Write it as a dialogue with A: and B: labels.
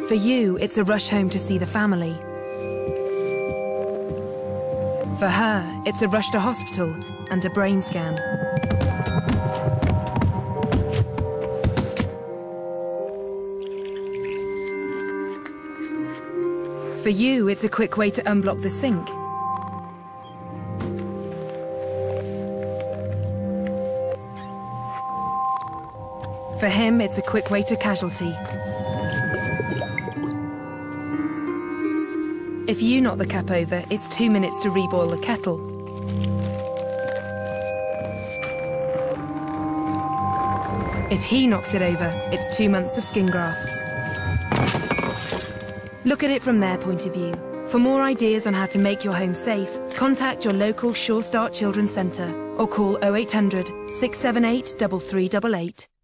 A: For you, it's a rush home to see the family. For her, it's a rush to hospital and a brain scan. For you, it's a quick way to unblock the sink. For him, it's a quick way to casualty. If you knock the cap over, it's 2 minutes to reboil the kettle. If he knocks it over, it's 2 months of skin grafts. Look at it from their point of view. For more ideas on how to make your home safe, contact your local RoSPA.Child Children's Centre or call 0800 678 3388.